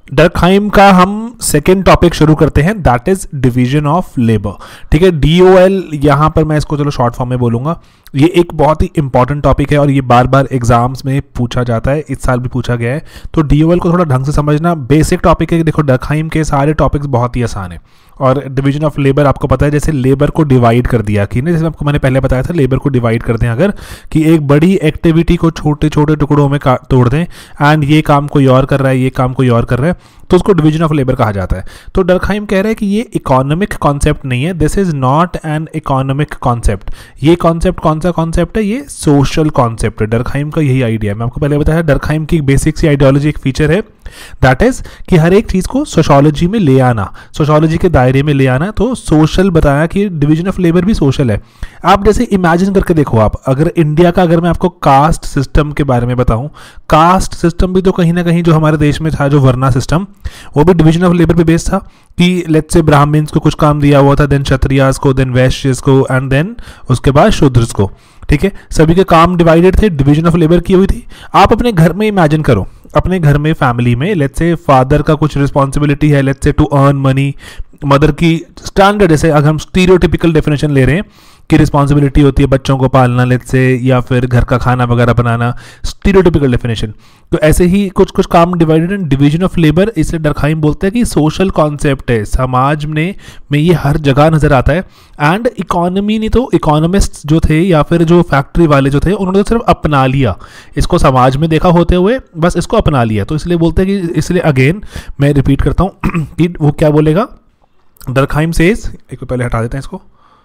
Durkheim का हम second topic शुरू करते हैं, that is division of labour. ठीक है, DOL, यहाँ पर मैं इसको चलो शॉर्ट फॉर्म में बोलूँगा। ये एक बहुत ही इंपॉर्टेंट टॉपिक है और ये बार बार एग्जाम्स में पूछा जाता है, इस साल भी पूछा गया है। तो DOL को थोड़ा ढंग से समझना, बेसिक टॉपिक है। देखो, डर्कहाइम के सारे टॉपिक्स बहुत ही आसान है। और डिवीजन ऑफ लेबर आपको पता है, जैसे लेबर को डिवाइड कर दिया कि नहीं, जैसे आपको मैंने पहले बताया था, लेबर को डिवाइड कर दें अगर, कि एक बड़ी एक्टिविटी को छोटे छोटे टुकड़ों में तोड़ दें, एंड ये काम कोई और कर रहा है, ये काम कोई और कर रहा है, तो उसको डिवीजन ऑफ लेबर कहा जाता है। तो डर्कहाइम कह रहा है कि ये इकोनॉमिक कॉन्सेप्ट नहीं है, this is not an economic concept. ये कॉन्सेप्ट कौन सा कॉन्सेप्ट है? ये सोशल कॉन्सेप्ट है। डर्कहाइम का यही आइडिया है। मैं आपको पहले बताया, डर्कहाइम की बेसिक सी आइडियोलॉजी एक फीचर है, दैट इज कि हर एक चीज को सोशोलॉजी में ले आना, सोशोलॉजी के दायरे में ले आना। तो सोशल बताया कि डिवीजन ऑफ लेबर भी सोशल है। आप जैसे इमेजिन करके देखो, आप अगर इंडिया का, अगर मैं आपको कास्ट सिस्टम के बारे में बताऊं, कास्ट सिस्टम भी तो कहीं ना कहीं जो हमारे देश में था, जो वर्ना सिस्टम, वो भी डिवीजन ऑफ लेबर पे बेस्ड था कि लेट्स से ब्राह्मण्स को कुछ काम दिया हुआ था, देन क्षत्रियास को, देन वैश्यस को, एंड देन उसके बाद शूद्रस को। ठीक है, सभी के काम डिवाइडेड थे, डिवीजन ऑफ लेबर की हुई थी। आप अपने घर में इमेजिन करो, अपने घर में फैमिली में लेट्स से फादर का कुछ रिस्पॉन्सिबिलिटी है, let's say to earn money, mother की स्टैंडर्ड, जैसे अगर हम स्टीरियोटिपिकल डेफिनेशन ले रहे हैं कि रिस्पॉन्सिबिलिटी होती है बच्चों को पालना लेट्स से, या फिर घर का खाना वगैरह बनाना, स्टीरियोटिपिकल डेफिनेशन। तो ऐसे ही कुछ कुछ काम divided in division of labour. इसलिए डर्कहाइम बोलते हैं कि सोशल कॉन्सेप्ट है, समाज में ये हर जगह नजर आता है। एंड इकोनॉमी नहीं तो इकोनॉमिस्ट जो थे या फिर जो फैक्ट्री वाले जो थे, उन्होंने तो सिर्फ अपना लिया इसको, समाज में देखा होते हुए बस इसको अपना लिया। तो इसलिए बोलते हैं कि, इसलिए अगेन मैं रिपीट करता हूँ कि वो क्या बोलेगा, डर्कहाइम सेज, एक पहले हटा देते हैं इसको।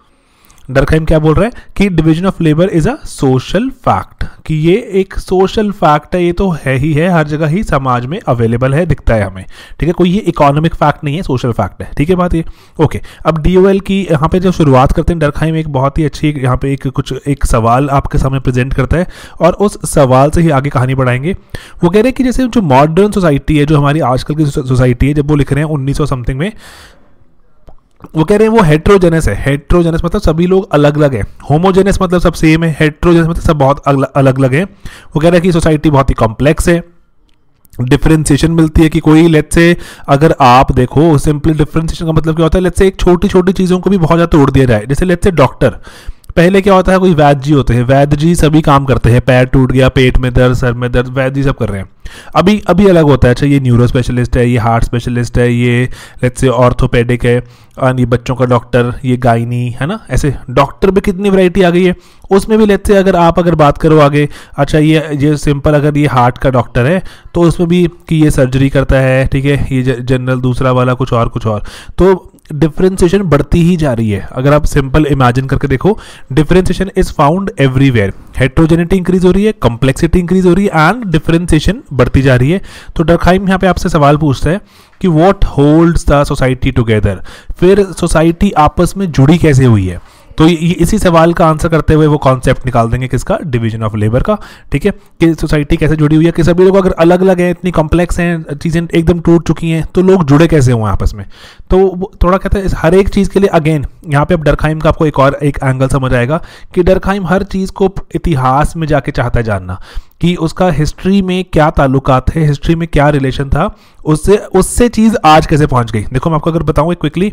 डर्कहाइम क्या बोल रहा है कि division of labour is a social fact, कि ये एक सोशल फैक्ट है, ये तो है ही है, हर जगह ही समाज में अवेलेबल है, दिखता है हमें। ठीक है, कोई ये इकोनॉमिक फैक्ट नहीं है, सोशल फैक्ट है। ठीक है बात ये, ओके। अब DOL की यहाँ पे जो शुरुआत करते हैं डर्कहाइम, एक बहुत ही अच्छी यहाँ पे एक सवाल आपके सामने प्रेजेंट करता है, और उस सवाल से ही आगे कहानी बढ़ाएंगे। वो कह रहे हैं कि जैसे जो मॉडर्न सोसाइटी है, जो हमारी आजकल की सोसाइटी है, जब वो लिख रहे हैं 1900 समथिंग में, वो कह रहे हैं वो हेट्रोजेनस है। हेट्रोजेनस मतलब सभी लोग अलग अलग हैं, होमोजेनस मतलब सब सेम है, हेट्रोजेनस मतलब सब बहुत अलग अलग हैं। वो कह रहे हैं कि सोसाइटी बहुत ही कॉम्प्लेक्स है, डिफरेंशिएशन मिलती है कि कोई लेट्स से, अगर आप देखो सिंपली डिफरेंशिएशन का मतलब क्या होता है, लेट्स से एक छोटी छोटी चीज़ों को भी बहुत ज़्यादा तोड़ दिया जाए। जैसे लेट्स से डॉक्टर, पहले क्या होता है, कोई वैद्य जी होते हैं, वैद्य जी सभी काम करते हैं, पैर टूट गया, पेट में दर्द, सर में दर्द, वैद्य जी सब कर रहे हैं। अभी अलग होता है, अच्छा ये न्यूरो स्पेशलिस्ट है, ये हार्ट स्पेशलिस्ट है, ये लेट्स से ऑर्थोपेडिक है, और ये बच्चों का डॉक्टर, ये गायनी है ना। ऐसे डॉक्टर भी कितनी वैरायटी आ गई है। उसमें भी लेट्स से अगर बात करो आगे, अच्छा ये सिंपल, अगर ये हार्ट का डॉक्टर है तो उसमें भी कि ये सर्जरी करता है, ठीक है, ये जनरल, दूसरा वाला कुछ और। तो डिफरेंशिएशन बढ़ती ही जा रही है। अगर आप सिंपल इमेजिन करके देखो, differentiation is found everywhere, heterogeneity increase हो रही है, कॉम्प्लेक्सिटी इंक्रीज हो रही है, एंड डिफरेंशिएशन बढ़ती जा रही है। तो डर्कहाइम यहाँ पे आपसे सवाल पूछता है कि what holds the society together, फिर सोसाइटी आपस में जुड़ी कैसे हुई है। तो इसी सवाल का आंसर करते हुए वो कॉन्सेप्ट निकाल देंगे किसका, डिवीजन ऑफ लेबर का। ठीक है, कि सोसाइटी कैसे जुड़ी हुई है, कि सभी लोग अगर अलग अलग हैं, इतनी कॉम्प्लेक्स हैं, चीज़ें एकदम टूट चुकी हैं, तो लोग जुड़े कैसे हुए आपस में। तो थोड़ा कहते हैं हर एक चीज़ के लिए, अगेन यहाँ पे अब डर्कहाइम का आपको एक एंगल समझ आएगा कि डर्कहाइम हर चीज़ को इतिहास में जाके चाहता है जानना कि उसका हिस्ट्री में क्या ताल्लुकात है, हिस्ट्री में क्या रिलेशन था, उससे चीज़ आज कैसे पहुँच गई। देखो मैं आपको अगर बताऊँ क्विकली,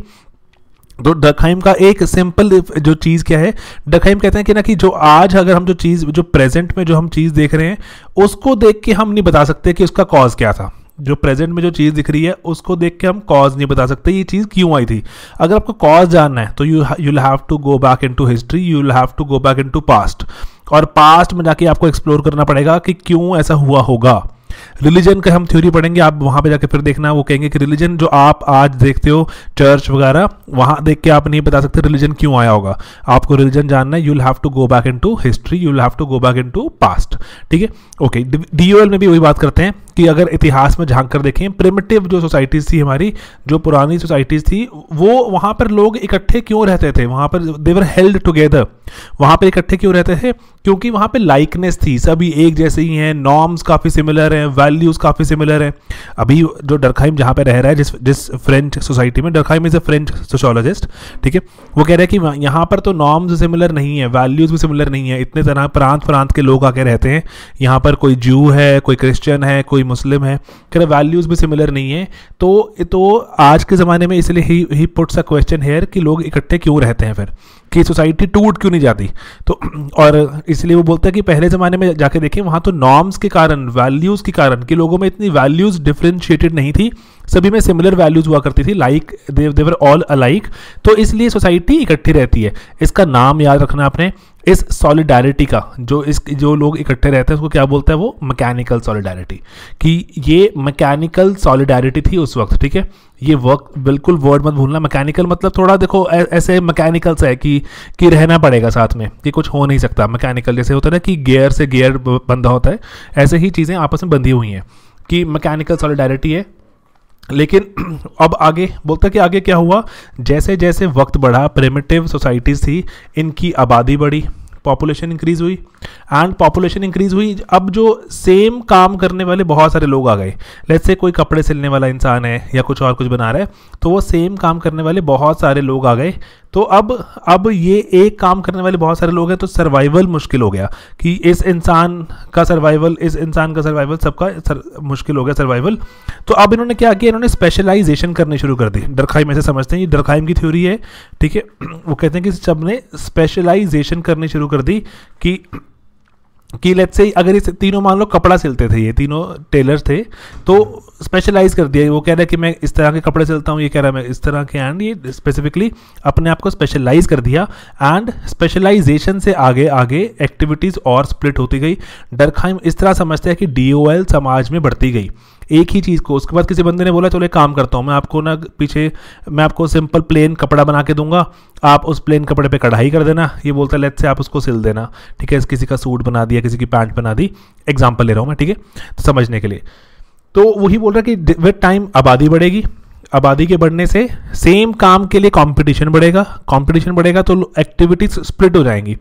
तो डर्कहाइम का एक सिंपल जो चीज़ क्या है, डर्कहाइम कहते हैं कि ना, कि जो आज अगर हम जो प्रेजेंट में जो हम चीज़ देख रहे हैं, उसको देख के हम नहीं बता सकते कि उसका कॉज क्या था। जो प्रेजेंट में जो चीज़ दिख रही है उसको देख के हम कॉज नहीं बता सकते ये चीज़ क्यों आई थी। अगर आपको कॉज जानना है तो you will have to go back into history, you will have to go back into past, और पास्ट में जाके आपको एक्सप्लोर करना पड़ेगा कि क्यों ऐसा हुआ होगा। रिलीजन का हम थ्योरी पढ़ेंगे, आप वहाँ पे जाके फिर देखना, वो कहेंगे कि रिलीजन जो आप आज देखते हो चर्च वगैरह, वहाँ देख के आप नहीं बता सकते रिलीजन क्यों आया होगा। आपको रिलीजन जानना है, you will have to go back into history, you will have to go back into past. ठीक है, ओके। DOL में भी वही बात करते हैं कि अगर इतिहास में झांक कर देखें, प्रिमिटिव जो सोसाइटीज़ थी हमारी, जो पुरानी सोसाइटीज़ थी, वो वहाँ पर लोग इकट्ठे क्यों रहते थे, वहाँ पर दे वर हेल्ड टुगेदर, वहाँ पर इकट्ठे क्यों रहते थे, क्योंकि वहाँ पे लाइकनेस थी, सभी एक जैसे ही हैं, नॉर्म्स काफ़ी सिमिलर हैं, वैल्यूज़ काफ़ी सिमिलर हैं। अभी जो डर्कहाइम जहाँ पे रह रहा है, जिस फ्रेंच सोसाइटी में, Durkheim is a French sociologist, ठीक है, वो कह रहे हैं कि यहाँ पर तो नॉर्म्स सिमिलर नहीं है, वैल्यूज़ भी सिमिलर नहीं है, इतने तरह प्रांत के लोग आके रहते हैं। यहाँ पर कोई ज्यू है, कोई क्रिश्चियन है, कोई कोई मुस्लिम है, कह रहे वैल्यूज़ भी सिमिलर नहीं है। तो आज के ज़माने में इसलिए ही पुट्स अ क्वेश्चन हेयर कि लोग इकट्ठे क्यों रहते हैं, फिर कि सोसाइटी टूट क्यों नहीं जाती। तो और इसलिए वो बोलता है कि पहले ज़माने में जाके देखें, वहाँ तो नॉर्म्स के कारण, वैल्यूज़ के कारण, कि लोगों में इतनी वैल्यूज़ डिफ्रेंशिएटेड नहीं थी, सभी में सिमिलर वैल्यूज़ हुआ करती थी, लाइक देवर ऑल अलाइक। तो इसलिए सोसाइटी इकट्ठी रहती है। इसका नाम याद रखना आपने, इस सॉलिडारिटी का, जो लोग इकट्ठे रहते हैं उसको क्या बोलता है, वो मैकेनिकल सॉलिडारिटी, कि ये मैकेनिकल सॉलिडारिटी थी उस वक्त। ठीक है, ये वक्त बिल्कुल वर्ड मत भूलना। मैकेनिकल मतलब थोड़ा देखो ऐसे मैकेनिकल से है कि रहना पड़ेगा साथ में, कि कुछ हो नहीं सकता। मैकेनिकल जैसे होता है ना कि गियर से गियर बंधा होता है, ऐसे ही चीज़ें आपस में बंधी हुई हैं, कि मैकेनिकल सॉलिडारिटी है। लेकिन अब आगे बोलता है कि आगे क्या हुआ, जैसे जैसे वक्त बढ़ा, प्रिमिटिव सोसाइटीज़ थी, इनकी आबादी बढ़ी, पॉपुलेशन इंक्रीज़ हुई, एंड पॉपुलेशन इंक्रीज़ हुई। अब जो सेम काम करने वाले बहुत सारे लोग आ गए। लेट्स से कोई कपड़े सिलने वाला इंसान है या कुछ और कुछ बना रहा है, तो वो सेम काम करने वाले बहुत सारे लोग आ गए। तो अब ये एक काम करने वाले बहुत सारे लोग हैं, तो सर्वाइवल मुश्किल हो गया, कि इस इंसान का सर्वाइवल सबका मुश्किल हो गया सर्वाइवल। तो अब इन्होंने क्या किया, इन्होंने स्पेशलाइजेशन करनी शुरू कर दी। डरखाइम ऐसे समझते हैं, ये डरखाइम की थ्योरी है। ठीक है, वो कहते हैं कि सबने स्पेशलाइजेशन करनी शुरू कर दी, कि लेट्स से अगर ये तीनों मान लो कपड़ा सिलते थे, ये तीनों टेलर्स थे, तो स्पेशलाइज कर दिया। वो कह रहा है कि मैं इस तरह के कपड़े सिलता हूँ, ये कह रहा है मैं इस तरह के, एंड ये स्पेसिफिकली अपने आप को स्पेशलाइज कर दिया। एंड स्पेशलाइजेशन से आगे आगे एक्टिविटीज़ और स्प्लिट होती गई। डरखाइम इस तरह समझते हैं कि DOL समाज में बढ़ती गई एक ही चीज़ को। उसके बाद किसी बंदे ने बोला चलो एक काम करता हूँ, मैं आपको सिंपल प्लेन कपड़ा बना के दूंगा, आप उस प्लेन कपड़े पे कढ़ाई कर देना। ये बोलता है लेट्स से आप उसको सिल देना। ठीक है, किसी का सूट बना दिया, किसी की पैंट बना दी, एग्जाम्पल ले रहा हूँ मैं, ठीक है, तो समझने के लिए। तो वही बोल रहा है कि विद टाइम आबादी बढ़ेगी, आबादी के बढ़ने से सेम काम के लिए कंपटीशन बढ़ेगा, तो एक्टिविटीज स्प्लिट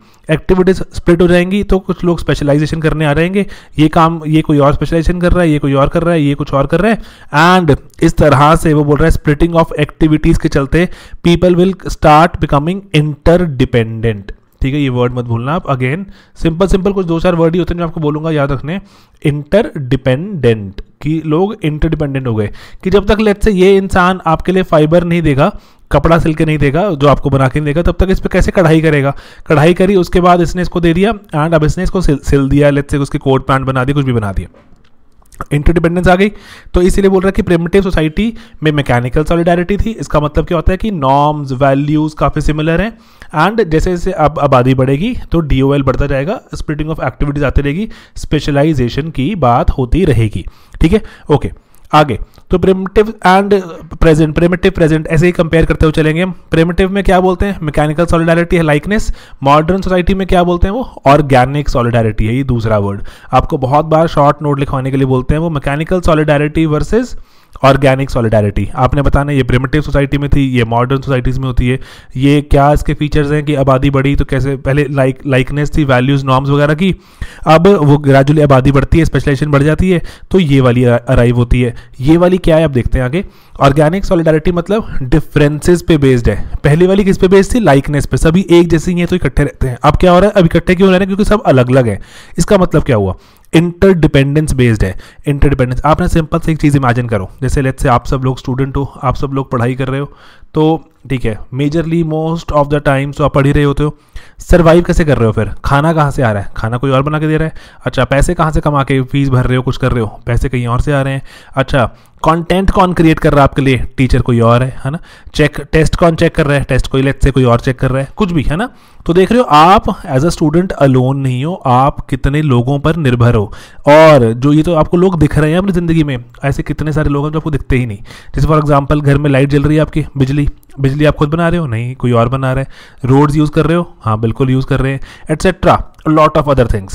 हो जाएंगी, तो कुछ लोग स्पेशलाइजेशन करने आ जाएंगे। ये कोई और स्पेशलाइजेशन कर रहा है, ये कोई और कर रहा है, ये कुछ और कर रहा है, एंड इस तरह से वो बोल रहा है स्प्लिटिंग ऑफ एक्टिविटीज के चलते people will start becoming interdependent. ठीक है, ये वर्ड मत भूलना आप। अगेन सिंपल कुछ 2-4 वर्ड ही होते हैं जो आपको बोलूंगा, याद रखने। इंटरडिपेंडेंट, कि लोग इंटरडिपेंडेंट हो गए, कि जब तक लेट्स से ये इंसान आपके लिए फाइबर नहीं देगा, कपड़ा सिल के नहीं देगा, जो आपको बना के नहीं देगा, तब तक इस पर कैसे कढ़ाई करेगा। कढ़ाई करी, उसके बाद इसने इसको दे दिया, एंड अब इसने इसको सिल दिया, लेट्स से उसकी कोट पैंट बना दी, कुछ भी बना दिया, इंटरडिपेंडेंस आ गई। तो इसीलिए बोल रहा है कि प्रिमिटिव सोसाइटी में मैकेनिकल सॉलिडारिटी थी। इसका मतलब क्या होता है कि नॉर्म्स, वैल्यूज काफ़ी सिमिलर हैं, एंड जैसे जैसे अब आबादी बढ़ेगी तो DOL बढ़ता जाएगा, स्प्लिटिंग ऑफ एक्टिविटीज आती रहेगी, स्पेशलाइजेशन की बात होती रहेगी। ठीक है, ओके, आगे तो प्रिमिटिव एंड प्रेजेंट ऐसे ही कंपेयर करते हुए चलेंगे हम। प्रिमिटिव में क्या बोलते हैं, मैकेनिकल सॉलिडारिटी है, लाइकनेस। मॉडर्न सोसाइटी में क्या बोलते हैं, वो ऑर्गेनिक सॉलिडारिटी है, ये दूसरा वर्ड आपको बहुत बार शॉर्ट नोट लिखवाने के लिए बोलते हैं। वो mechanical solidarity versus organic solidarity आपने बताना, ये प्रिमिटिव सोसाइटी में थी, ये मॉडर्न सोसाइटीज़ में होती है। ये क्या इसके फीचर्स हैं कि आबादी बढ़ी तो कैसे, पहले लाइकनेस थी, वैल्यूज नॉर्म्स वगैरह की, अब वो ग्रेजुअली आबादी बढ़ती है, स्पेशलाइजेशन बढ़ जाती है, तो ये वाली अराइव होती है। ये वाली क्या है आप देखते हैं आगे। ऑर्गेनिक सॉलिडारिटी मतलब डिफरेंसेस पे बेस्ड है। पहली वाली किस पे बेस्ड थी, लाइकनेस पे, सभी एक जैसे ही हैं तो इकट्ठे रहते हैं। अब क्या हो रहा है, अब इकट्ठे क्यों रह रहे हैं, क्योंकि सब अलग अलग है। इसका मतलब क्या हुआ, इंटरडिपेंडेंस बेस्ड है। इंटरडिपेंडेंस, आपने सिंपल से एक चीज़ इमेजिन करो, जैसे लेट्स से आप सब लोग स्टूडेंट हो, आप सब लोग पढ़ाई कर रहे हो, तो ठीक है, majorly most of the time तो आप पढ़ ही रहे होते हो। सर्वाइव कैसे कर रहे हो, फिर खाना कहाँ से आ रहा है, खाना कोई और बना के दे रहा है। अच्छा, पैसे कहाँ से कमा के फीस भर रहे हो, कुछ कर रहे हो, पैसे कहीं और से आ रहे हैं। अच्छा, कंटेंट कौन क्रिएट कर रहा है आपके लिए, टीचर कोई और है ना। टेस्ट कौन चेक कर रहा है, टेस्ट कोई लेट्स से कोई और चेक कर रहा है, कुछ भी है ना। तो देख रहे हो आप एज अ स्टूडेंट अलोन नहीं हो, आप कितने लोगों पर निर्भर हो। और जो ये तो आपको लोग दिख रहे हैं अपनी ज़िंदगी में, ऐसे कितने सारे लोग हैं जो आपको दिखते ही नहीं। जैसे फॉर एग्जांपल घर में लाइट जल रही है आपकी, बिजली आप खुद बना रहे हो, नहीं कोई और बना रहा है। रोड्स यूज़ कर रहे हो, हाँ बिल्कुल यूज़ कर रहे हैं, etcetera lot of other things.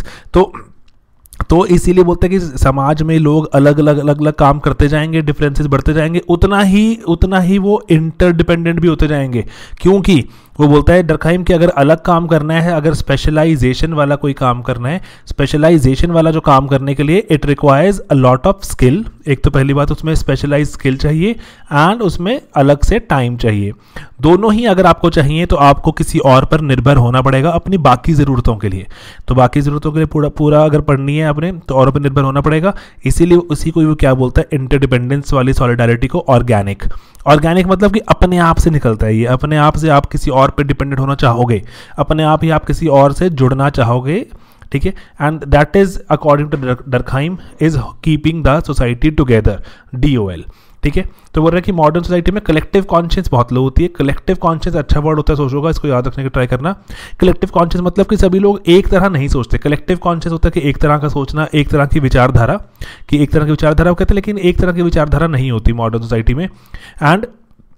तो इसीलिए बोलते हैं कि समाज में लोग अलग अलग काम करते जाएंगे, डिफरेंसेस बढ़ते जाएंगे, उतना ही वो इंटरडिपेंडेंट भी होते जाएंगे। क्योंकि वो बोलता है डरखाइम कि अगर अलग काम करना है, अगर स्पेशलाइजेशन वाला कोई काम करना है, स्पेशलाइजेशन वाला जो काम करने के लिए it requires a lot of skill. एक तो पहली बात उसमें स्पेशलाइज स्किल चाहिए एंड उसमें अलग से टाइम चाहिए। दोनों ही अगर आपको चाहिए तो आपको किसी और पर निर्भर होना पड़ेगा अपनी बाकी ज़रूरतों के लिए। तो बाकी ज़रूरतों के लिए पूरा अगर पढ़नी है आपने तो औरों पर निर्भर होना पड़ेगा। इसीलिए उसी को वो क्या बोलता है, इंटरडिपेंडेंस वाली सॉलिडारिटी को ऑर्गेनिक। ऑर्गेनिक मतलब कि अपने आप से निकलता है ये, अपने आप से आप किसी और पे डिपेंडेंट होना चाहोगे, अपने आप ही आप किसी और से जुड़ना चाहोगे, ठीक है। And that is according to Durkheim is keeping the society together, DOL, ठीक है। तो बोल रहे हैं कि मॉडर्न सोसाइटी में कलेक्टिव कॉन्शियस बहुत लो होती है। कलेक्टिव कॉन्शियस अच्छा वर्ड होता है, सोचोगा, इसको याद रखने की ट्राई करना। कलेक्टिव कॉन्शियस मतलब कि सभी लोग एक तरह नहीं सोचते। कलेक्टिव कॉन्शियस होता है कि एक तरह का सोचना, एक तरह की विचारधारा, कि एक तरह की विचारधारा कहते हैं, लेकिन एक तरह की विचारधारा नहीं होती मॉडर्न सोसाइटी में। एंड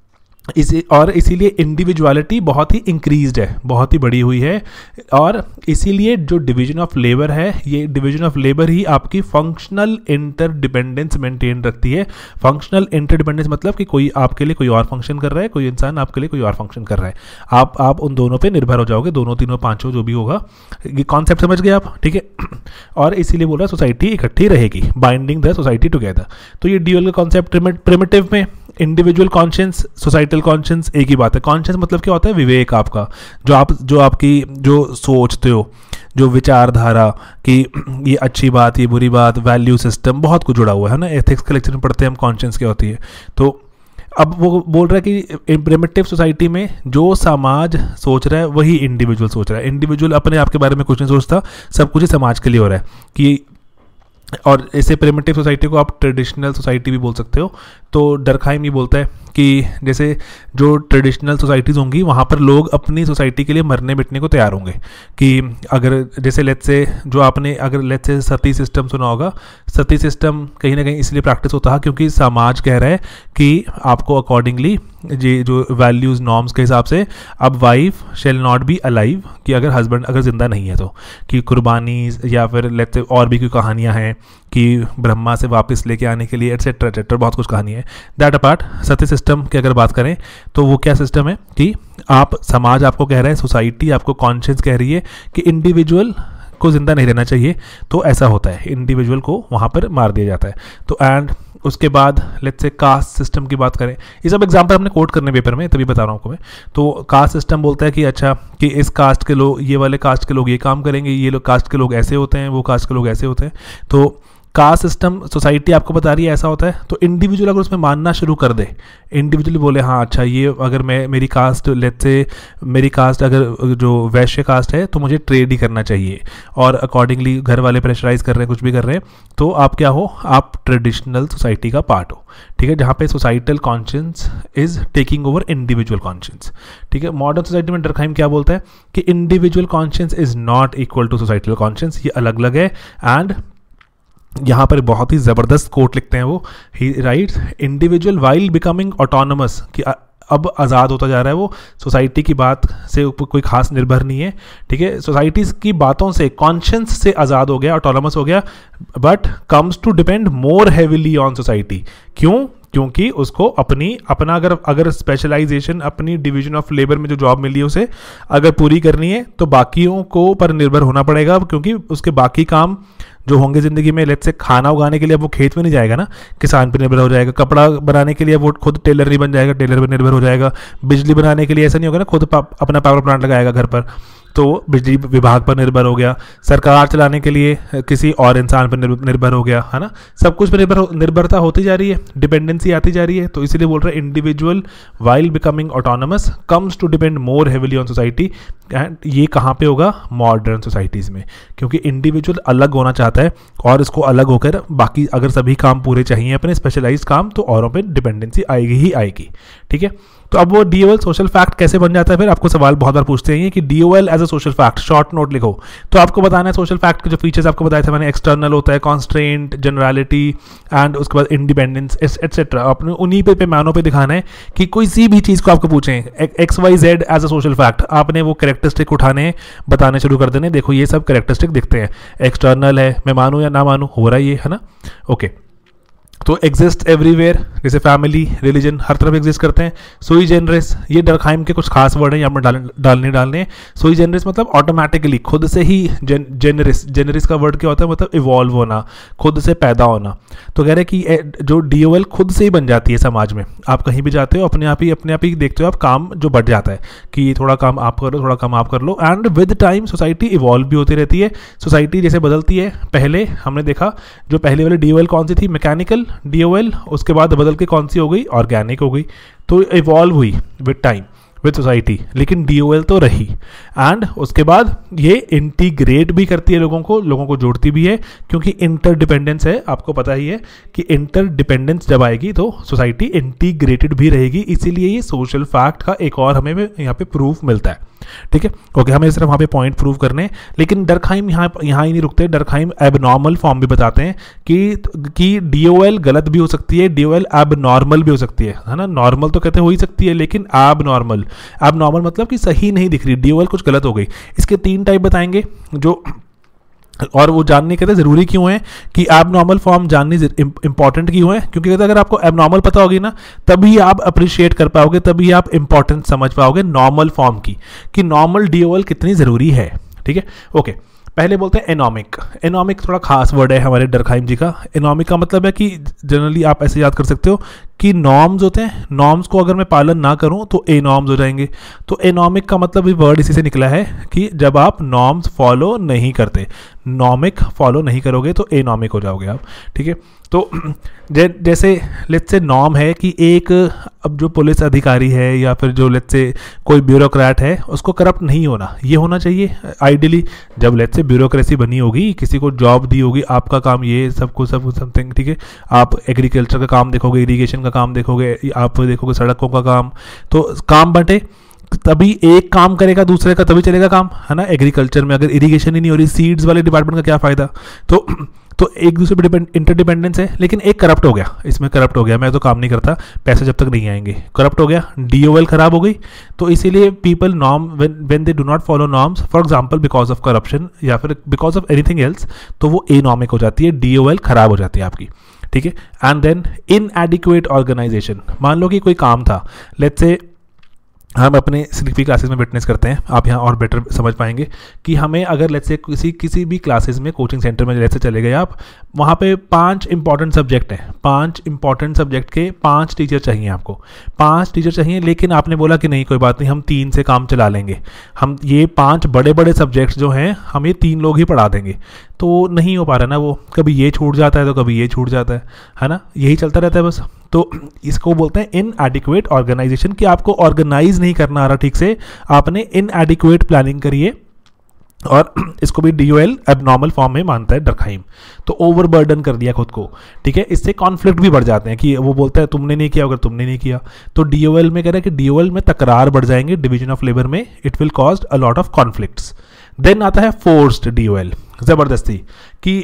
इसीलिए इंडिविजुअलिटी बहुत ही इंक्रीज्ड है, बहुत ही बढ़ी हुई है। और इसीलिए जो डिवीजन ऑफ लेबर है, ये डिवीजन ऑफ लेबर ही आपकी फंक्शनल इंटरडिपेंडेंस मेंटेन रखती है। फंक्शनल इंटरडिपेंडेंस मतलब कि कोई आपके लिए कोई और फंक्शन कर रहा है, कोई इंसान आपके लिए कोई और फंक्शन कर रहा है, आप उन दोनों पे निर्भर हो जाओगे, दोनों तीनों पांचों जो भी होगा। ये कॉन्सेप्ट समझ गए आप, ठीक है। और इसीलिए बोल रहा है सोसाइटी इकट्ठी रहेगी, बाइंडिंग द सोसाइटी टुगेदर। तो ये DOL का कॉन्सेप्ट प्रिमिटिव में इंडिविजुअल कॉन्शियस, सोसाइटल कॉन्शियस एक ही बात है। कॉन्शियस मतलब क्या होता है, विवेक आपका, जो आपकी जो सोचते हो, जो विचारधारा कि ये अच्छी बात, ये बुरी बात, वैल्यू सिस्टम, बहुत कुछ जुड़ा हुआ है ना। एथिक्स के लेक्चर में पढ़ते हैं हम कॉन्शियस क्या होती है। तो अब वो बोल रहा है कि प्रिमिटिव सोसाइटी में जो समाज सोच रहा है वही इंडिविजुअल सोच रहा है। इंडिविजुअल अपने आप के बारे में कुछ नहीं सोचता, सब कुछ ही समाज के लिए हो रहा है कि। और ऐसे प्रिमिटिव सोसाइटी को आप ट्रेडिशनल सोसाइटी भी बोल सकते हो। तो डरखाइम ये बोलता है कि जैसे जो ट्रेडिशनल सोसाइटीज़ होंगी वहाँ पर लोग अपनी सोसाइटी के लिए मरने मिटने को तैयार होंगे। कि अगर जैसे लेट्स से जो आपने अगर लेट्स से सती सिस्टम सुना होगा, सती सिस्टम कहीं ना कहीं इसलिए प्रैक्टिस होता है क्योंकि समाज कह रहा है कि आपको अकॉर्डिंगली ये जो वैल्यूज़ नॉर्म्स के हिसाब से अब wife shall not be alive, कि अगर हस्बैंड अगर जिंदा नहीं है तो, कि कुर्बानी या फिर लेट्स से और भी कोई कहानियाँ हैं कि ब्रह्मा से वापस लेके आने के लिए एटसेट्रा एटसेट्रा, बहुत कुछ कहानी है। दैट अपार्ट सत्य सिस्टम की अगर बात करें तो वो क्या सिस्टम है कि आप समाज आपको कह रहा है, सोसाइटी आपको कॉन्शियस कह रही है कि इंडिविजुअल को जिंदा नहीं रहना चाहिए, तो ऐसा होता है, इंडिविजुअल को वहाँ पर मार दिया जाता है। तो एंड उसके बाद लेट्स से कास्ट सिस्टम की बात करें, ये सब एग्जाम्पल हमने कोट करने पेपर में, तभी बता रहा हूँ आपको मैं। तो कास्ट सिस्टम बोलता है कि अच्छा कि इस कास्ट के लोग, ये वाले कास्ट के लोग ये काम करेंगे, ये लोग कास्ट के लोग ऐसे होते हैं, वो कास्ट के लोग ऐसे होते हैं। तो कास्ट सिस्टम सोसाइटी आपको बता रही है ऐसा होता है। तो इंडिविजुअल अगर उसमें मानना शुरू कर दे, इंडिविजुअली बोले हाँ अच्छा ये अगर मेरी कास्ट लेट्स से मेरी कास्ट अगर जो वैश्य कास्ट है तो मुझे ट्रेड ही करना चाहिए, और अकॉर्डिंगली घर वाले प्रेशराइज कर रहे हैं, कुछ भी कर रहे हैं, तो आप क्या हो, आप ट्रेडिशनल सोसाइटी का पार्ट हो, ठीक है, जहाँ पे societal conscious is taking over individual conscious, ठीक है। मॉडर्न सोसाइटी में डरखाइम क्या बोलता है कि individual conscious is not equal to societal conscious, ये अलग अलग है। एंड यहाँ पर बहुत ही ज़बरदस्त कोट लिखते हैं वो, he writes individual while becoming autonomous, कि अब आज़ाद होता जा रहा है वो, सोसाइटी की बात से कोई खास निर्भर नहीं है, ठीक है, सोसाइटीज़ की बातों से, कॉन्शियस से आज़ाद हो गया, ऑटोनमस हो गया, but comes to depend more heavily on society. क्यों? क्योंकि उसको अपना अगर स्पेशलाइजेशन अपनी डिवीजन ऑफ लेबर में जो जॉब मिली है उसे अगर पूरी करनी है तो बाकियों को पर निर्भर होना पड़ेगा, क्योंकि उसके बाकी काम जो होंगे ज़िंदगी में, लेट्स से खाना उगाने के लिए अब वो खेत में नहीं जाएगा ना, किसान पर निर्भर हो जाएगा, कपड़ा बनाने के लिए वो खुद टेलर नहीं बन जाएगा, टेलर पर निर्भर हो जाएगा, बिजली बनाने के लिए ऐसा नहीं होगा ना खुद अपना पावर प्लांट लगाएगा घर पर, तो बिजली विभाग पर निर्भर हो गया, सरकार चलाने के लिए किसी और इंसान पर निर्भर हो गया, है ना, सब कुछ पर निर्भरता होती जा रही है, डिपेंडेंसी आती जा रही है। तो इसीलिए बोल रहे हैं individual while becoming autonomous comes to depend more heavily on society. And ये कहाँ पे होगा? मॉडर्न सोसाइटीज़ में, क्योंकि इंडिविजुअल अलग होना चाहता है और इसको अलग होकर बाकी अगर सभी काम पूरे चाहिए अपने स्पेशलाइज्ड काम, तो औरों पे डिपेंडेंसी आएगी ही आएगी, ठीक है। तो अब वो DOL सोशल फैक्ट कैसे बन जाता है? फिर आपको सवाल बहुत बार पूछते हैं कि DOL as a social fact, short note लिखो। तो आपको बताना है सोशल फैक्ट के जो फीचर्स आपको बताए थे मैंने, एक्सटर्नल होता है, कॉन्स्ट्रेंट, जनरलिटी एंड उसके बाद इंडिपेंडेंस एटसेट्रा। अपने उन्हीं पे पैमानों पे दिखाना है कि कोई सी भी चीज़ को आपको पूछें XYZ as a social fact, आपने वो कैरेक्टरिस्टिक उठाने बताने शुरू कर देने, देखो ये सब कैरेक्टरिस्टिक दिखते हैं, एक्सटर्नल है, मैं मानूँ या ना मानूँ, हो रहा है ये, है ना, ओके। तो एग्जिस्ट एवरीवेयर, जैसे फैमिली, रिलीजन, हर तरफ एग्जिस्ट करते हैं। सुई जेनरिस, ये डर्कहाइम के कुछ खास वर्ड हैं, यहाँ पर डालने। सुई जेनरिस मतलब ऑटोमेटिकली, खुद से ही। जेनरिस का वर्ड क्या होता है, मतलब इवॉल्व होना, खुद से पैदा होना। तो कह रहे हैं कि जो DOL खुद से ही बन जाती है समाज में। आप कहीं भी जाते हो अपने आप ही देखते हो आप, काम जो बढ़ जाता है कि थोड़ा काम आप करो, थोड़ा काम आप कर लो। And with time society evolve भी होती रहती है। सोसाइटी जैसे बदलती है, पहले हमने देखा जो पहले वाली DOL कौन सी थी, मैकेनिकल DOL, उसके बाद बदल के कौन सी हो गई, ऑर्गेनिक हो गई। तो इवॉल्व हुई विद टाइम, विद सोसाइटी, लेकिन DOL तो रही। एंड उसके बाद ये इंटीग्रेट भी करती है लोगों को जोड़ती भी है, क्योंकि इंटरडिपेंडेंस है। आपको पता ही है कि इंटरडिपेंडेंस जब आएगी तो सोसाइटी इंटीग्रेटेड भी रहेगी। इसीलिए ये सोशल फैक्ट का एक और हमें यहाँ पे प्रूफ मिलता है। ठीक है, ओके, हमें सिर्फ वहाँ पे पॉइंट प्रूव करने हैं। लेकिन डर्कहाइम यहाँ ही नहीं रुकते। डर्कहाइम एबनॉर्मल फॉर्म भी बताते हैं कि DOL गलत भी हो सकती है, DOL एबनॉर्मल भी हो सकती है ना। नॉर्मल तो कहते हो ही सकती है, लेकिन एबनॉर्मल मतलब कि सही नहीं दिख रही, DOL कुछ गलत हो गई। इसके 3 टाइप बताएंगे जो, और वो जानने कहते हैं ज़रूरी क्यों है कि एबनॉर्मल फॉर्म जाननी इंपॉर्टेंट क्यों है, क्योंकि कहते हैं अगर आपको एबनॉर्मल पता होगी ना, तभी आप अप्रिशिएट कर पाओगे, तभी आप इंपॉर्टेंस समझ पाओगे नॉर्मल फॉर्म की, कि नॉर्मल DOL कितनी ज़रूरी है। ठीक है, ओके। पहले बोलते हैं एनॉमिक थोड़ा खास वर्ड है हमारे डर्कहाइम जी का। एनॉमिक का मतलब है कि जनरली आप ऐसे याद कर सकते हो कि नॉर्म्स होते हैं, नॉर्म्स को अगर मैं पालन ना करूं तो एनॉर्म्स हो जाएंगे। तो एनॉमिक का मतलब भी वर्ड इसी से निकला है कि जब आप नॉर्म्स फॉलो नहीं करते, नॉमिक फॉलो नहीं करोगे तो एनॉमिक हो जाओगे आप। ठीक है, तो जैसे लेट्स से नॉर्म है कि एक, अब जो पुलिस अधिकारी है या फिर जो लेट्स से कोई ब्यूरोक्रेट है, उसको करप्ट नहीं होना, ये होना चाहिए आइडियली। जब लेट्स से ब्यूरोक्रेसी बनी होगी, किसी को जॉब दी होगी, आपका काम ये सब कुछ समथिंग, ठीक है, आप एग्रीकल्चर का काम देखोगे, इरीगेशन का काम देखोगे, आप देखोगे सड़कों का काम, तो काम बंटे तभी एक काम करेगा दूसरे का, तभी चलेगा काम, है ना। एग्रीकल्चर में अगर इरिगेशन ही नहीं हो रही, सीड्स वाले डिपार्टमेंट का क्या फ़ायदा। तो एक दूसरे पे इंटरडिपेंडेंस है। लेकिन एक करप्ट हो गया, इसमें करप्ट हो गया, मैं तो काम नहीं करता, पैसे जब तक नहीं आएंगे, करप्ट हो गया, DOL खराब हो गई। तो इसीलिए people norm when they do not follow norms, for example because of corruption या फिर बिकॉज ऑफ एनीथिंग एल्स, तो वो एनॉमिक हो जाती है, DOL खराब हो जाती है आपकी। ठीक है, एंड देन इनएडिक्वेट ऑर्गेनाइजेशन। मान लो कि कोई काम था, लेट्स से हम अपने CDP क्लासेस में विटनेस करते हैं, आप यहाँ और बेटर समझ पाएंगे कि हमें अगर लेट्स से किसी भी क्लासेस में, कोचिंग सेंटर में लेट्स से चले गए आप, वहाँ पे 5 इंपॉर्टेंट सब्जेक्ट हैं, 5 इंपॉर्टेंट सब्जेक्ट के 5 टीचर चाहिए आपको, 5 टीचर चाहिए। लेकिन आपने बोला कि नहीं कोई बात नहीं, हम 3 से काम चला लेंगे, हम ये 5 बड़े बड़े सब्जेक्ट्स जो हैं हम ये 3 लोग ही पढ़ा देंगे। तो नहीं हो पा रहा ना, वो कभी ये छूट जाता है तो कभी ये छूट जाता है ना, यही चलता रहता है बस। तो इसको बोलते हैं इनएडिक्वेट ऑर्गेनाइजेशन, कि आपको ऑर्गेनाइज नहीं करना आ रहा ठीक से, आपने इनएडिक्वेट प्लानिंग करी है। और इसको भी DOL एबनॉर्मल फॉर्म में मानता है डर्कहाइम। तो ओवरबर्डन कर दिया खुद को, ठीक है। इससे कॉन्फ्लिक्ट भी बढ़ जाते हैं कि वो बोलता है तुमने नहीं किया, अगर तुमने नहीं किया तो DOL में कह रहा है कि DOL में तकरार बढ़ जाएंगे, डिवीजन ऑफ लेबर में, it will cause a lot of conflicts. Then आता है फोर्स्ड DOL, जबरदस्ती कि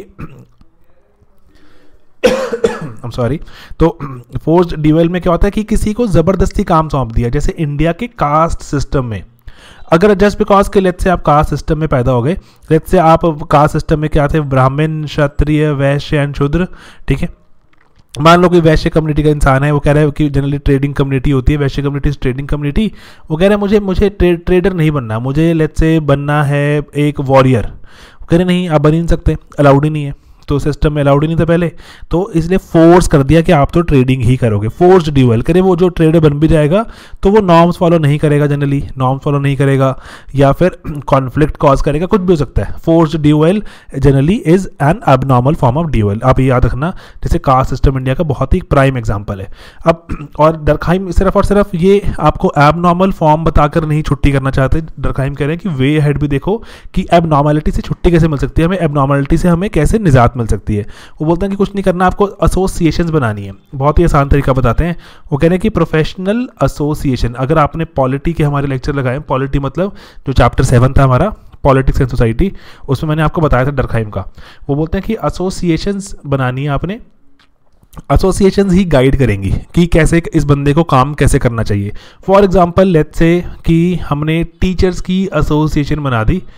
I'm sorry, तो फोर्स्ड DOL में क्या होता है कि किसी को जबरदस्ती काम सौंप दिया। जैसे इंडिया के कास्ट सिस्टम में, अगर जस्ट बिकॉज के लेट्स से आप कास्ट सिस्टम में पैदा हो गए, लेट्स से आप कास्ट सिस्टम में क्या थे, ब्राह्मण, क्षत्रिय, वैश्य एंड शूद्र, ठीक है। मान लो कोई वैश्य कम्युनिटी का इंसान है, वो कह रहा है कि जनरली ट्रेडिंग कम्युनिटी होती है, वैश्य कम्युनिटी ट्रेडिंग कम्युनिटी, वो कह रहा है मुझे ट्रेडर नहीं बनना, मुझे लेट्स से बनना है एक वॉरियर। वो कह रहे नहीं, आप बन ही नहीं सकते, अलाउड ही नहीं है, तो सिस्टम में अलाउड ही नहीं था पहले, तो इसलिए फोर्स कर दिया कि आप तो ट्रेडिंग ही करोगे। फोर्स्ड DOL करे, वो जो ट्रेडर बन भी जाएगा तो वो नॉर्म्स फॉलो नहीं करेगा, जनरली नॉर्म्स फॉलो नहीं करेगा, या फिर कॉन्फ्लिक्ट कॉज करेगा, कुछ भी हो सकता है। Forced DOL generally is an abnormal form of DOL, आप ये याद रखना। जैसे कास्ट सिस्टम इंडिया का बहुत ही प्राइम एग्जाम्पल है। अब और डर्कहाइम सिर्फ और सिर्फ ये आपको एबनॉर्मल फॉर्म बताकर नहीं छुट्टी करना चाहते, डर्कहाइम कह रहे हैं कि वे हेड भी देखो कि एबनॉर्मलिटी से छुट्टी कैसे मिल सकती है, हमें एबनॉर्मलिटी से हमें कैसे निजात मिल सकती है। वो बोलते हैं कि कुछ नहीं करना, आपको एसोसिएशंस बनानी है। बहुत ही आसान तरीका बताते हैं, वो कह रहे हैं कि प्रोफेशनल एसोसिएशन। अगर आपने पॉलिटी के हमारे लेक्चर लगाए, पॉलिटी मतलब जो चैप्टर 7 था हमारा, पॉलिटिक्स एंड सोसाइटी, उसमें मैंने आपको बताया था डर्कहाइम का। वो बोलते हैं कि एसोसिएशंस बनानी है आपने, एसोसिएशंस ही गाइड करेंगी कि कैसे इस बंदे को काम कैसे करना चाहिए। फॉर एग्जांपल लेट्स से कि हमने टीचर्स की एसोसिएशन बना दी,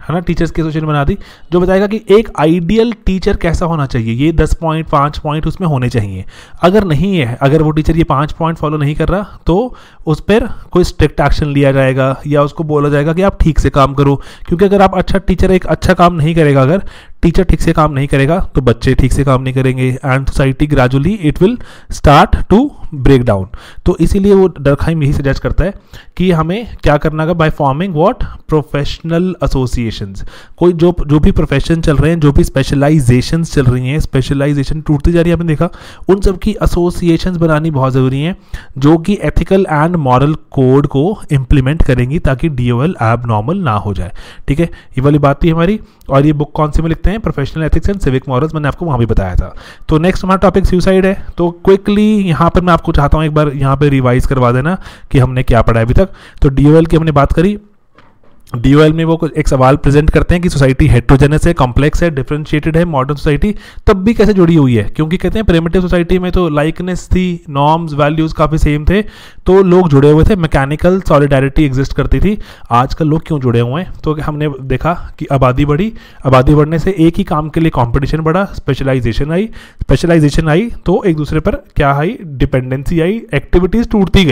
है ना, टीचर्स की एसोसिएशन बना दी जो बताएगा कि एक आइडियल टीचर कैसा होना चाहिए, ये 10 पॉइंट 5 पॉइंट उसमें होने चाहिए। अगर नहीं है, अगर वो टीचर ये 5 पॉइंट फॉलो नहीं कर रहा तो उस पर कोई स्ट्रिक्ट एक्शन लिया जाएगा या उसको बोला जाएगा कि आप ठीक से काम करो। क्योंकि अगर आप अच्छा टीचर एक अच्छा काम नहीं करेगा, अगर टीचर ठीक से काम नहीं करेगा तो बच्चे ठीक से काम नहीं करेंगे and society gradually it will start to break down. तो इसीलिए वो डर्कहाइम यही सजेस्ट करता है कि हमें क्या करना है, by forming what professional associations. कोई जो भी प्रोफेशन चल रहे हैं, जो भी स्पेशलाइजेशंस चल रही हैं, स्पेशलाइजेशन टूटती जा रही है, आपने देखा, उन सब की एसोसिएशंस बनानी बहुत ज़रूरी है जो कि एथिकल एंड मॉरल कोड को इम्प्लीमेंट करेंगी ताकि DOL एबनॉर्मल ना हो जाए। ठीक है, ये वाली बात थी हमारी। और ये बुक कौन से में लिखते हैं, professional ethics and civic morals, मैंने आपको वहाँ भी बताया था। तो नेक्स्ट हमारा टॉपिक सुसाइड है। तो क्विकली यहाँ पर मैं आपको चाहता हूँ एक बार यहाँ पे रिवाइज करवा देना कि हमने क्या पढ़ा है अभी तक। तो DOL की हमने बात करी। DOL में वो एक सवाल प्रेजेंट करते हैं कि सोसाइटी हेट्रोजेनस है, कॉम्प्लेक्स है, डिफरेंशिएटेड है, मॉडर्न सोसाइटी तब भी कैसे जुड़ी हुई है। क्योंकि कहते हैं प्रिमिटिव सोसाइटी में तो लाइकनेस थी, नॉर्म्स वैल्यूज काफ़ी सेम थे, तो लोग जुड़े हुए थे, मैकेनिकल सॉलिडारिटी एग्जिस्ट करती थी। आजकल लोग क्यों जुड़े हुए हैं, तो हमने देखा कि आबादी बढ़ी, आबादी बढ़ने से एक ही काम के लिए कॉम्पिटिशन बढ़ा, स्पेशलाइजेशन आई तो एक दूसरे पर क्या आई, डिपेंडेंसी आई, एक्टिविटीज़ टूटती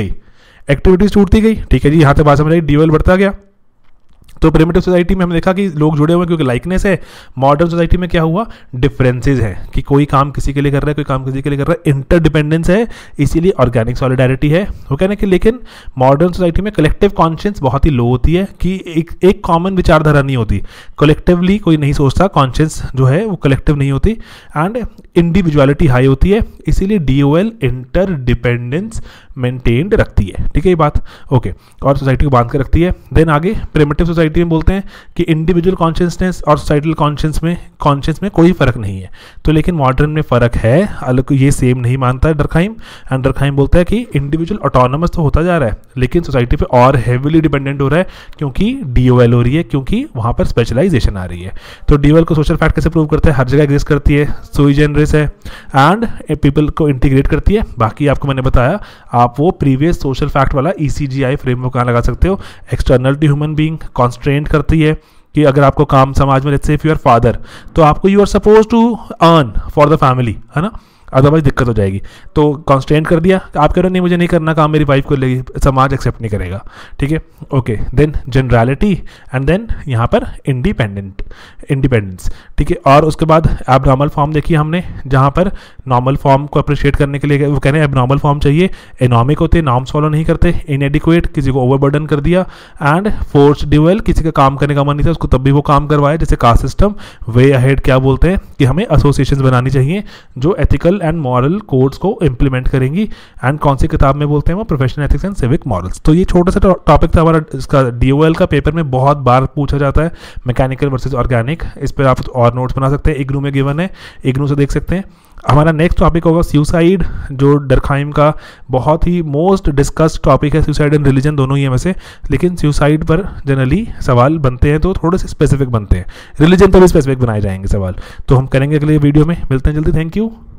गई। ठीक है जी, यहाँ तक बात समझ आई। DOL बढ़ता गया। तो प्रिमिटिव सोसाइटी में हमने देखा कि लोग जुड़े हुए क्योंकि लाइकनेस है। मॉडर्न सोसाइटी में क्या हुआ, डिफरेंसेस है कि कोई काम किसी के लिए कर रहा है, कोई काम किसी के लिए कर रहा है, इंटरडिपेंडेंस है, इसीलिए ऑर्गेनिक सॉलिडारिटी है। वो कहना कि लेकिन मॉडर्न सोसाइटी में कलेक्टिव कॉन्शियंस बहुत ही लो होती है कि एक कॉमन विचारधारा नहीं होती, कलेक्टिवली कोई नहीं सोचता, कॉन्शियंस जो है वो कलेक्टिव नहीं होती एंड इंडिविजुअलिटी हाई होती है, इसीलिए DOL इंटरडिपेंडेंस मेंटेन्ड रखती है। ठीक है ये बात, ओके, और सोसाइटी को बांध कर रखती है। देन आगे प्रिमिटिव सोसाइटी में बोलते हैं कि इंडिविजुअल कॉन्शियसनेस और सोसाइटल कॉन्शियस में कोई फर्क नहीं है। तो लेकिन मॉडर्न में फ़र्क है, अलग ये सेम नहीं मानता है डर्कहाइम। एंड डर्कहाइम बोलता है कि इंडिविजुअल ऑटोनमस तो होता जा रहा है लेकिन सोसाइटी पे और हेविली डिपेंडेंट हो रहा है क्योंकि DOL हो रही है, क्योंकि वहाँ पर स्पेशलाइजेशन आ रही है। तो DOL को सोशल फैक्ट कैसे प्रूव करते हैं, हर जगह एग्जिस्ट करती है, सुई जनरस है एंड पीपल को इंटीग्रेट करती है। बाकी आपको मैंने बताया, आप वो प्रीवियस सोशल फैक्ट वाला ECGI फ्रेमवर्क कहाँ लगा सकते हो। External to human being constraint करती है कि अगर आपको काम समाज में, let's say if you are father, तो आपको you are suppose to earn for the family, है ना, अदरवाइज दिक्कत हो जाएगी। तो कॉन्स्टेंट कर दिया, आप कह रहे हो नहीं मुझे नहीं करना काम, मेरी वाइफ को लेगी, समाज एक्सेप्ट नहीं करेगा। ठीक है, okay. Then generality and then यहाँ पर इंडिपेंडेंस। ठीक है, और उसके बाद एबनॉर्मल फॉर्म देखिए हमने, जहाँ पर नॉर्मल फॉर्म को अप्रिशिएट करने के लिए वो कह रहे हैं एबनॉर्मल फॉर्म चाहिए, एनॉमिक होते, नॉर्म्स फॉलो नहीं करते, इनएडिक्वेट, किसी को ओवरबर्डन कर दिया, एंड फोर्स DOL, किसी का काम करने का मन नहीं था उसको तब भी वो काम करवाया, जैसे कास्ट सिस्टम। वे अहेड क्या बोलते हैं कि हमें एसोसिएशंस बनानी चाहिए जो एथिकल एंड मॉरल कोड्स को इंप्लीमेंट करेंगी। एंड कौन सी किताब में बोलते हैं वो, professional ethics and civic morals. तो ये छोटा सा टॉपिक था हमारा, इसका DOL का पेपर में बहुत बार पूछा जाता है, मैकेनिकल वर्सेस ऑर्गेनिक। इस पर आप और नोट्स बना सकते हैं, इग्नू में गिवन है, इग्नू से देख सकते हैं। हमारा नेक्स्ट टॉपिक होगा सुसाइड, जो डर्कहाइम का बहुत ही मोस्ट डिस्कस्ड टॉपिक है। सुसाइड एंड रिलीजन दोनों ही है वैसे, लेकिन सुसाइड पर जनरली सवाल बनते हैं तो थोड़े से स्पेसिफिक बनते हैं, रिलीजन पर भी स्पेसिफिक बनाए जाएंगे सवाल। तो हम करेंगे अगले वीडियो में, मिलते हैं जल्दी, थैंक यू।